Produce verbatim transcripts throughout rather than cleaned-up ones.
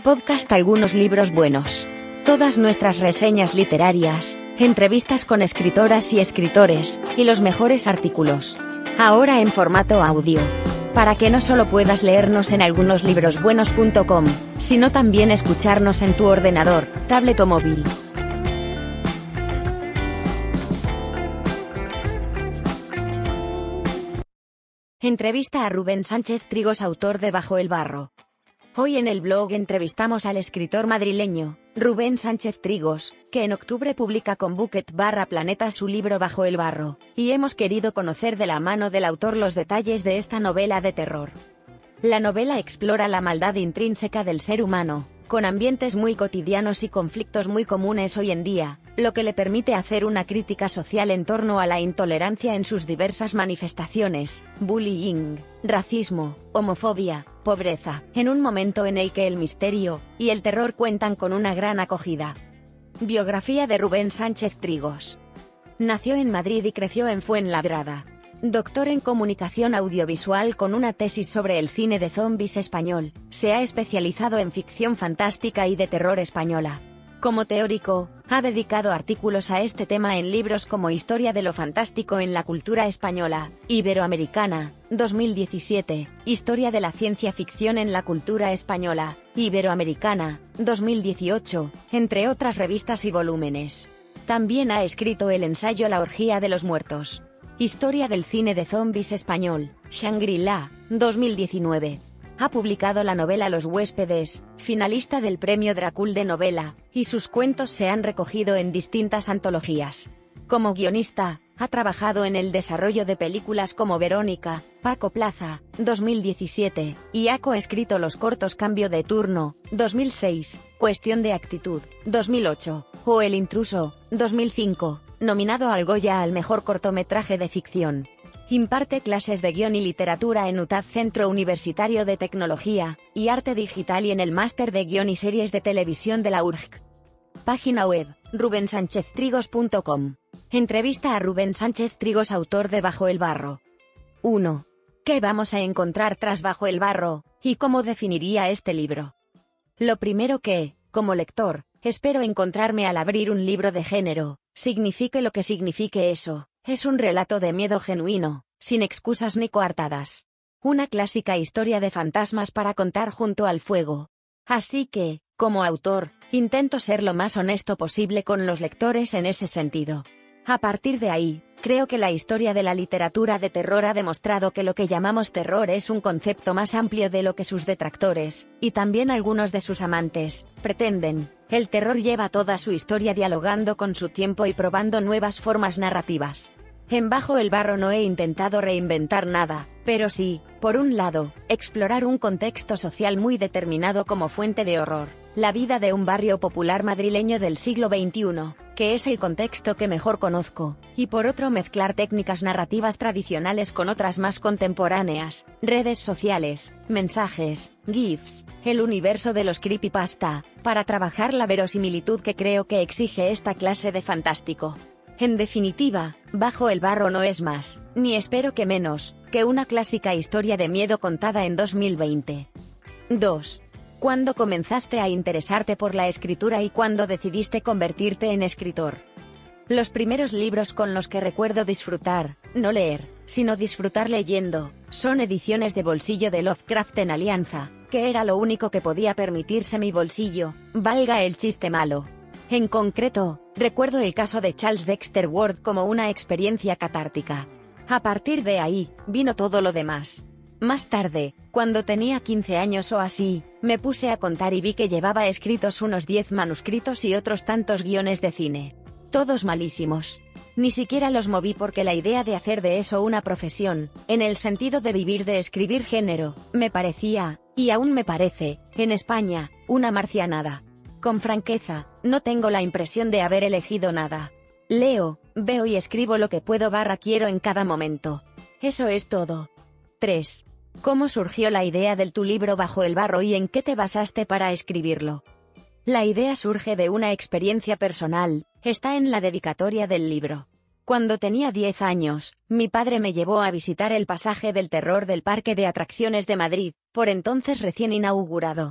podcast algunos libros buenos. Todas nuestras reseñas literarias, entrevistas con escritoras y escritores, y los mejores artículos. Ahora en formato audio. Para que no solo puedas leernos en algunos libros buenos punto com, sino también escucharnos en tu ordenador, tablet o móvil. Entrevista a Rubén Sánchez Trigos, autor de Bajo el barro. Hoy en el blog entrevistamos al escritor madrileño, Rubén Sánchez Trigos, que en octubre publica con Bucket barra Planeta su libro Bajo el barro, y hemos querido conocer de la mano del autor los detalles de esta novela de terror. La novela explora la maldad intrínseca del ser humano, con ambientes muy cotidianos y conflictos muy comunes hoy en día, lo que le permite hacer una crítica social en torno a la intolerancia en sus diversas manifestaciones, bullying, racismo, homofobia, pobreza, en un momento en el que el misterio y el terror cuentan con una gran acogida. Biografía de Rubén Sánchez Trigos. Nació en Madrid y creció en Fuenlabrada. Doctor en comunicación audiovisual con una tesis sobre el cine de zombies español, se ha especializado en ficción fantástica y de terror española. Como teórico, ha dedicado artículos a este tema en libros como Historia de lo fantástico en la cultura española, Iberoamericana, dos mil diecisiete, Historia de la ciencia ficción en la cultura española, Iberoamericana, dos mil dieciocho, entre otras revistas y volúmenes. También ha escrito el ensayo La orgía de los muertos. Historia del cine de zombies español, Shangri-La, dos mil diecinueve. Ha publicado la novela Los huéspedes, finalista del premio Dracul de novela, y sus cuentos se han recogido en distintas antologías. Como guionista, ha trabajado en el desarrollo de películas como Verónica, Paco Plaza, dos mil diecisiete, y ha coescrito los cortos Cambio de turno, dos mil seis, Cuestión de actitud, dos mil ocho, o El intruso, dos mil cinco, nominado al Goya al mejor cortometraje de ficción. Imparte clases de guión y literatura en U T A D, Centro Universitario de Tecnología y Arte Digital, y en el Máster de Guión y Series de Televisión de la U R J C. Página web, ruben sánchez trigos punto com. Entrevista a Rubén Sánchez Trigos, autor de Bajo el barro. uno. ¿Qué vamos a encontrar tras Bajo el barro, y cómo definiría este libro? Lo primero que, como lector, espero encontrarme al abrir un libro de género, signifique lo que signifique eso. Es un relato de miedo genuino, sin excusas ni coartadas. Una clásica historia de fantasmas para contar junto al fuego. Así que, como autor, intento ser lo más honesto posible con los lectores en ese sentido. A partir de ahí, creo que la historia de la literatura de terror ha demostrado que lo que llamamos terror es un concepto más amplio de lo que sus detractores, y también algunos de sus amantes, pretenden. El terror lleva toda su historia dialogando con su tiempo y probando nuevas formas narrativas. En Bajo el barro no he intentado reinventar nada, pero sí, por un lado, explorar un contexto social muy determinado como fuente de horror, la vida de un barrio popular madrileño del siglo veintiuno, que es el contexto que mejor conozco, y por otro mezclar técnicas narrativas tradicionales con otras más contemporáneas, redes sociales, mensajes, GIFs, el universo de los creepypasta, para trabajar la verosimilitud que creo que exige esta clase de fantástico. En definitiva, Bajo el barro no es más, ni espero que menos, que una clásica historia de miedo contada en dos mil veinte. dos. ¿Cuándo comenzaste a interesarte por la escritura y cuándo decidiste convertirte en escritor? Los primeros libros con los que recuerdo disfrutar, no leer, sino disfrutar leyendo, son ediciones de bolsillo de Lovecraft en Alianza, que era lo único que podía permitirse mi bolsillo, valga el chiste malo. En concreto, recuerdo el caso de Charles Dexter Ward como una experiencia catártica. A partir de ahí, vino todo lo demás. Más tarde, cuando tenía quince años o así, me puse a contar y vi que llevaba escritos unos diez manuscritos y otros tantos guiones de cine. Todos malísimos. Ni siquiera los moví porque la idea de hacer de eso una profesión, en el sentido de vivir de escribir género, me parecía, y aún me parece, en España, una marcianada. Con franqueza, no tengo la impresión de haber elegido nada. Leo, veo y escribo lo que puedo barra quiero en cada momento. Eso es todo. tres. ¿Cómo surgió la idea del tu libro Bajo el barro y en qué te basaste para escribirlo? La idea surge de una experiencia personal, está en la dedicatoria del libro. Cuando tenía diez años, mi padre me llevó a visitar el pasaje del terror del Parque de Atracciones de Madrid, por entonces recién inaugurado.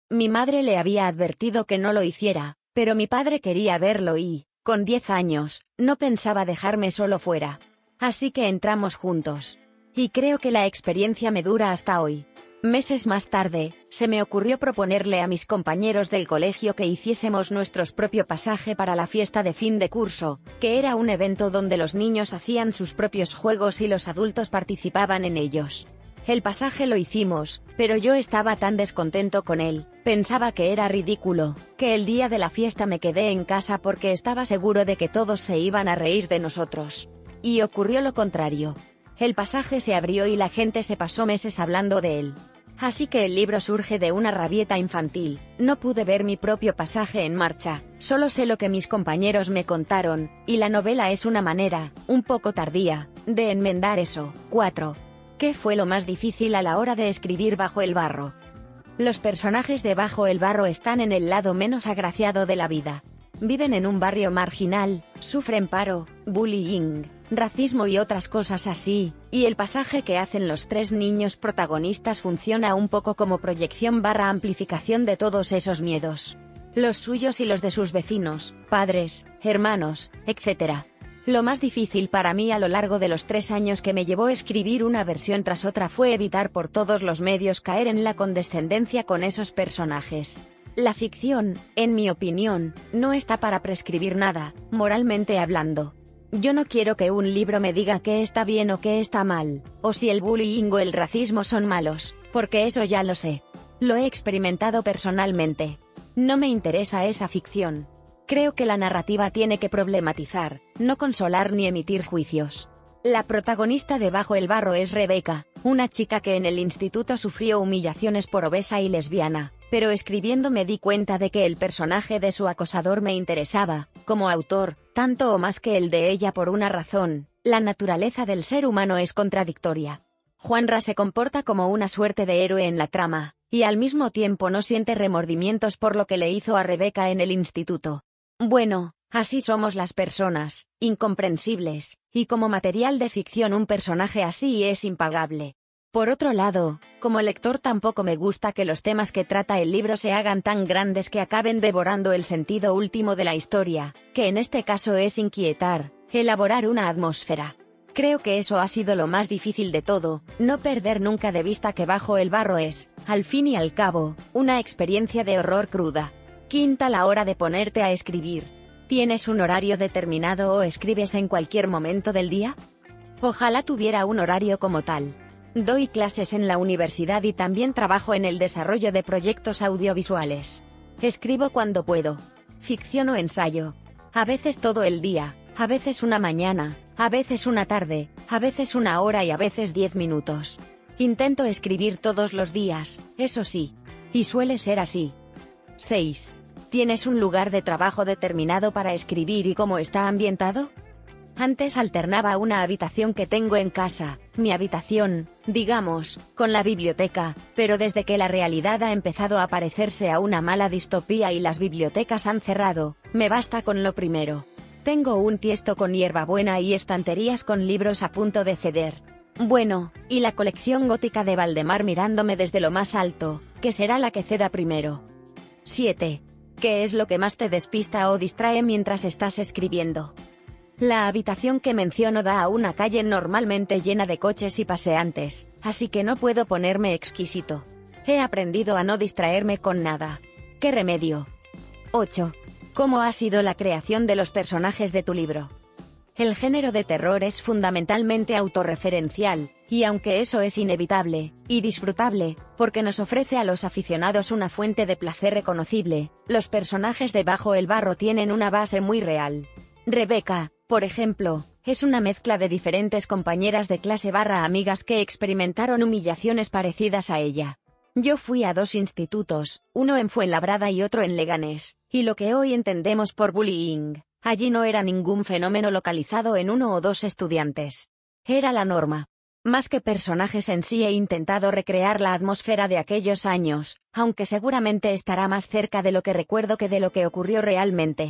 Mi madre le había advertido que no lo hiciera, pero mi padre quería verlo y, con diez años, no pensaba dejarme solo fuera. Así que entramos juntos. Y creo que la experiencia me dura hasta hoy. Meses más tarde, se me ocurrió proponerle a mis compañeros del colegio que hiciésemos nuestro propio pasaje para la fiesta de fin de curso, que era un evento donde los niños hacían sus propios juegos y los adultos participaban en ellos. El pasaje lo hicimos, pero yo estaba tan descontento con él, pensaba que era ridículo, que el día de la fiesta me quedé en casa porque estaba seguro de que todos se iban a reír de nosotros. Y ocurrió lo contrario. El pasaje se abrió y la gente se pasó meses hablando de él. Así que el libro surge de una rabieta infantil. No pude ver mi propio pasaje en marcha, solo sé lo que mis compañeros me contaron, y la novela es una manera, un poco tardía, de enmendar eso. cuatro. ¿Qué fue lo más difícil a la hora de escribir Bajo el barro? Los personajes de Bajo el barro están en el lado menos agraciado de la vida. Viven en un barrio marginal, sufren paro, bullying, racismo y otras cosas así, y el pasaje que hacen los tres niños protagonistas funciona un poco como proyección barra amplificación de todos esos miedos. Los suyos y los de sus vecinos, padres, hermanos, etcétera. Lo más difícil para mí a lo largo de los tres años que me llevó escribir una versión tras otra fue evitar por todos los medios caer en la condescendencia con esos personajes. La ficción, en mi opinión, no está para prescribir nada, moralmente hablando. Yo no quiero que un libro me diga qué está bien o qué está mal, o si el bullying o el racismo son malos, porque eso ya lo sé. Lo he experimentado personalmente. No me interesa esa ficción. Creo que la narrativa tiene que problematizar, no consolar ni emitir juicios. La protagonista de Bajo el barro es Rebecca, una chica que en el instituto sufrió humillaciones por obesa y lesbiana, pero escribiendo me di cuenta de que el personaje de su acosador me interesaba, como autor, tanto o más que el de ella por una razón: la naturaleza del ser humano es contradictoria. Juanra se comporta como una suerte de héroe en la trama, y al mismo tiempo no siente remordimientos por lo que le hizo a Rebecca en el instituto. Bueno, así somos las personas, incomprensibles, y como material de ficción un personaje así es impagable. Por otro lado, como lector tampoco me gusta que los temas que trata el libro se hagan tan grandes que acaben devorando el sentido último de la historia, que en este caso es inquietar, elaborar una atmósfera. Creo que eso ha sido lo más difícil de todo, no perder nunca de vista que Bajo el barro es, al fin y al cabo, una experiencia de horror cruda. Quinta, la hora de ponerte a escribir. ¿Tienes un horario determinado o escribes en cualquier momento del día? Ojalá tuviera un horario como tal. Doy clases en la universidad y también trabajo en el desarrollo de proyectos audiovisuales. Escribo cuando puedo. Ficción o ensayo. A veces todo el día, a veces una mañana, a veces una tarde, a veces una hora y a veces diez minutos. Intento escribir todos los días, eso sí. Y suele ser así. seis. ¿Tienes un lugar de trabajo determinado para escribir y cómo está ambientado? Antes alternaba una habitación que tengo en casa, mi habitación, digamos, con la biblioteca, pero desde que la realidad ha empezado a parecerse a una mala distopía y las bibliotecas han cerrado, me basta con lo primero. Tengo un tiesto con hierbabuena y estanterías con libros a punto de ceder. Bueno, y la colección gótica de Valdemar mirándome desde lo más alto, que será la que ceda primero. siete. ¿Qué es lo que más te despista o distrae mientras estás escribiendo? La habitación que menciono da a una calle normalmente llena de coches y paseantes, así que no puedo ponerme exquisito. He aprendido a no distraerme con nada. ¿Qué remedio? ocho. ¿Cómo ha sido la creación de los personajes de tu libro? El género de terror es fundamentalmente autorreferencial, y aunque eso es inevitable, y disfrutable, porque nos ofrece a los aficionados una fuente de placer reconocible, los personajes de Bajo el barro tienen una base muy real. Rebecca, por ejemplo, es una mezcla de diferentes compañeras de clase barra amigas que experimentaron humillaciones parecidas a ella. Yo fui a dos institutos, uno en Fuenlabrada y otro en Leganés, y lo que hoy entendemos por bullying, allí no era ningún fenómeno localizado en uno o dos estudiantes. Era la norma. Más que personajes en sí he intentado recrear la atmósfera de aquellos años, aunque seguramente estará más cerca de lo que recuerdo que de lo que ocurrió realmente.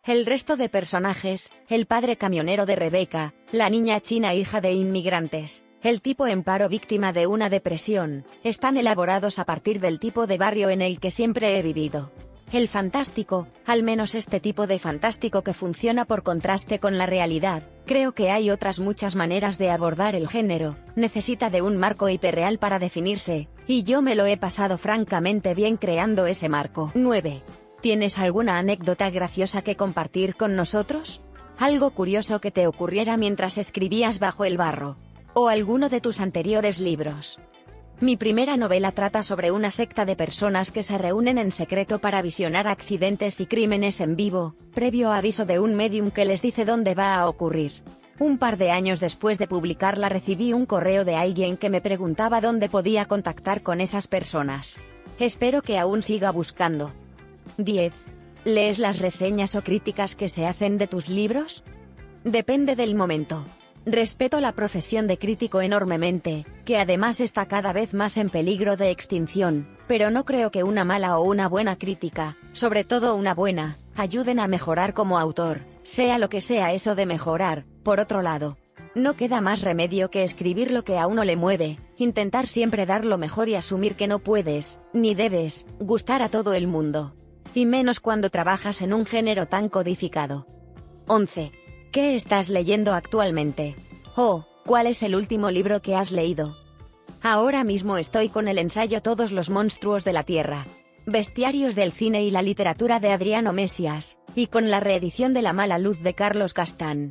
El resto de personajes, el padre camionero de Rebeca, la niña china hija de inmigrantes, el tipo en paro víctima de una depresión, están elaborados a partir del tipo de barrio en el que siempre he vivido. El fantástico, al menos este tipo de fantástico que funciona por contraste con la realidad, creo que hay otras muchas maneras de abordar el género, necesita de un marco hiperreal para definirse, y yo me lo he pasado francamente bien creando ese marco. nueve. ¿Tienes alguna anécdota graciosa que compartir con nosotros? ¿Algo curioso que te ocurriera mientras escribías Bajo el barro? ¿O alguno de tus anteriores libros? Mi primera novela trata sobre una secta de personas que se reúnen en secreto para visionar accidentes y crímenes en vivo, previo aviso de un medium que les dice dónde va a ocurrir. Un par de años después de publicarla recibí un correo de alguien que me preguntaba dónde podía contactar con esas personas. Espero que aún siga buscando. diez. ¿Lees las reseñas o críticas que se hacen de tus libros? Depende del momento. Respeto la profesión de crítico enormemente, que además está cada vez más en peligro de extinción, pero no creo que una mala o una buena crítica, sobre todo una buena, ayuden a mejorar como autor, sea lo que sea eso de mejorar. Por otro lado, no queda más remedio que escribir lo que a uno le mueve, intentar siempre dar lo mejor y asumir que no puedes, ni debes, gustar a todo el mundo. Y menos cuando trabajas en un género tan codificado. once. ¿Qué estás leyendo actualmente? Oh, ¿cuál es el último libro que has leído? Ahora mismo estoy con el ensayo Todos los monstruos de la Tierra, Bestiarios del cine y la literatura de Adriano Mesias, y con la reedición de La mala luz de Carlos Castán.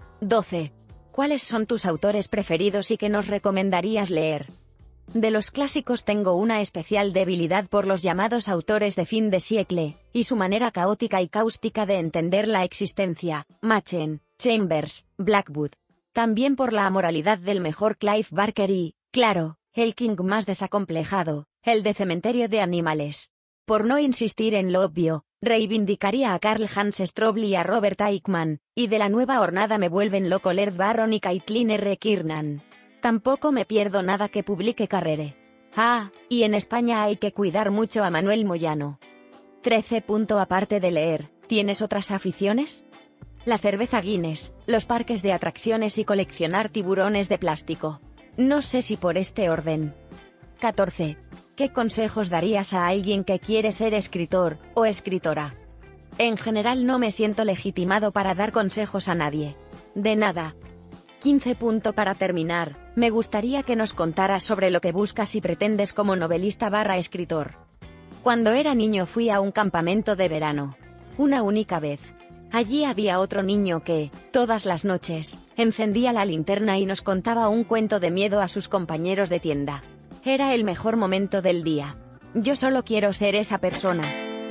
doce. ¿Cuáles son tus autores preferidos y qué nos recomendarías leer? De los clásicos tengo una especial debilidad por los llamados autores de fin de siècle, y su manera caótica y cáustica de entender la existencia, Machen, Chambers, Blackwood. También por la amoralidad del mejor Clive Barker y, claro, el King más desacomplejado, el de Cementerio de Animales. Por no insistir en lo obvio, reivindicaría a Karl Hans Strobel y a Robert Aickman, y de la nueva hornada me vuelven loco Laird Barron y Caitlin R. Kiernan. Tampoco me pierdo nada que publique Carrere. Ah, y en España hay que cuidar mucho a Manuel Moyano. trece. Aparte de leer, ¿tienes otras aficiones? La cerveza Guinness, los parques de atracciones y coleccionar tiburones de plástico. No sé si por este orden. catorce. ¿Qué consejos darías a alguien que quiere ser escritor o escritora? En general no me siento legitimado para dar consejos a nadie. De nada. quince. Para terminar, me gustaría que nos contaras sobre lo que buscas y pretendes como novelista barra escritor. Cuando era niño fui a un campamento de verano. Una única vez. Allí había otro niño que, todas las noches, encendía la linterna y nos contaba un cuento de miedo a sus compañeros de tienda. Era el mejor momento del día. Yo solo quiero ser esa persona.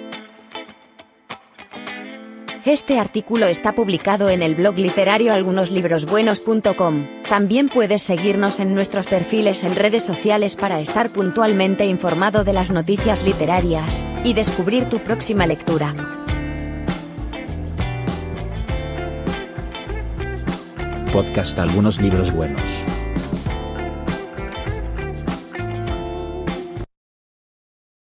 Este artículo está publicado en el blog literario algunos libros buenos punto com. También puedes seguirnos en nuestros perfiles en redes sociales para estar puntualmente informado de las noticias literarias y descubrir tu próxima lectura. Podcast Algunos libros buenos.